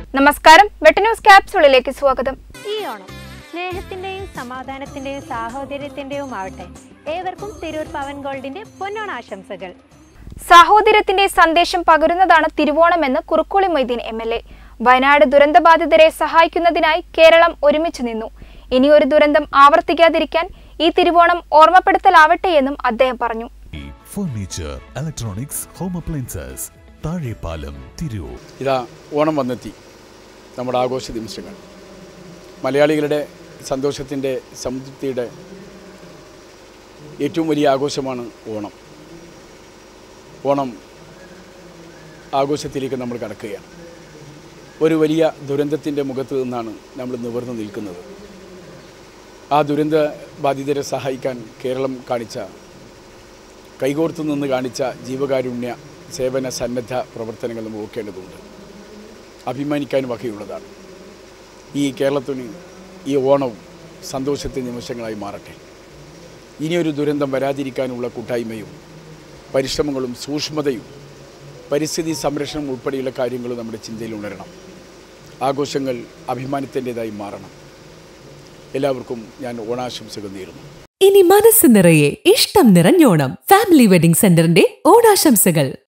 നമസ്കാരം, വെട്ട ന്യൂസ് ക്യാപ്സ്യൂളിലേക്ക് സ്വാഗതം. ഈ ഓണം സ്നേഹത്തിന്റെയും സമാധാനത്തിന്റെയും സാഹോദര്യത്തിന്റെയും ആവട്ടെ. ഏവർക്കും തിരൂർ പവൻ ഗോൾഡിന്റെ പൊന്നോണ ആശംസകൾ. സാഹോദര്യത്തിന്റെ സന്ദേശം പകരുന്നതാണ് തിരുവോണമെന്ന് കുറുക്കോളി മൊയ്തീൻ MLA. വയനാട് ദുരന്തബാധിതരെ സഹായിക്കുന്നതിനായി കേരളം ഒരുമിച്ച് നിന്നു. ഇനിയൊരു ദുരന്തം ആവർത്തിക്കാതിരിക്കാൻ ഈ തിരുവോണം ഓർമ്മപ്പെടുത്തലാവട്ടെയെന്നും അദ്ദേഹം പറഞ്ഞു. Furniture, electronics, home appliances, Thazhepalam, Tirur. ഇതാ ഓണം വന്നെത്തി. നമ്മുടെ ആഘോഷ നിമിഷങ്ങൾ, മലയാളികളുടെ സന്തോഷത്തിൻ്റെ സംതൃപ്തിയുടെ ഏറ്റവും വലിയ ആഘോഷമാണ് ഓണം. ഓണം ആഘോഷത്തിലേക്ക് നമ്മൾ കടക്കുകയാണ്. ഒരു വലിയ ദുരന്തത്തിൻ്റെ മുഖത്ത് നിന്നാണ് നമ്മൾ നിവർന്നു നിൽക്കുന്നത്. ആ ദുരന്ത ബാധിതരെ സഹായിക്കാൻ കേരളം കൈകോർത്തു നിന്ന് കാണിച്ച ജീവകാരുണ്യ സേവന സന്നദ്ധ പ്രവർത്തനങ്ങൾ നമ്മൾ ഓർക്കേണ്ടതുണ്ട്. അഭിമാനിക്കാൻ വകയുള്ളതാണ്. ഈ കേരളത്തിന് ഈ ഓണവും സന്തോഷത്തിൻ്റെ നിമിഷങ്ങളായി മാറട്ടെ. ഇനിയൊരു ദുരന്തം വരാതിരിക്കാനുള്ള കൂട്ടായ്മയും പരിശ്രമങ്ങളും സൂക്ഷ്മതയും പരിസ്ഥിതി സംരക്ഷണം ഉൾപ്പെടെയുള്ള കാര്യങ്ങളും നമ്മുടെ ചിന്തയിൽ ഉണരണം. ആഘോഷങ്ങൾ അഭിമാനത്തിൻ്റെതായി മാറണം. എല്ലാവർക്കും ഞാൻ ഓണാശംസകൾ നേരുന്നു. ഇനി മനസ്സ് നിറയെ ഇഷ്ടം നിറഞ്ഞോണം. ഫാമിലി വെഡിംഗ് സെന്ററിന്റെ ഓണാശംസകൾ.